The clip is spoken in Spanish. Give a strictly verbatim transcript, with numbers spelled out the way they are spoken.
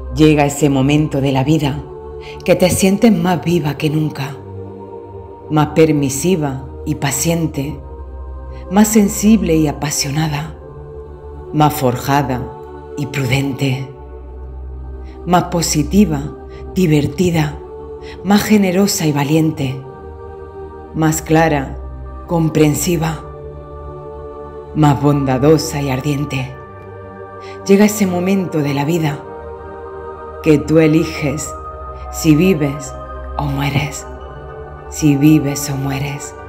Llega ese momento de la vida que te sientes más viva que nunca, más permisiva y paciente, más sensible y apasionada, más forjada y prudente, más positiva, divertida, más generosa y valiente, más clara, comprensiva, más bondadosa y ardiente. Llega ese momento de la vida que tú eliges si vives o mueres, si vives o mueres.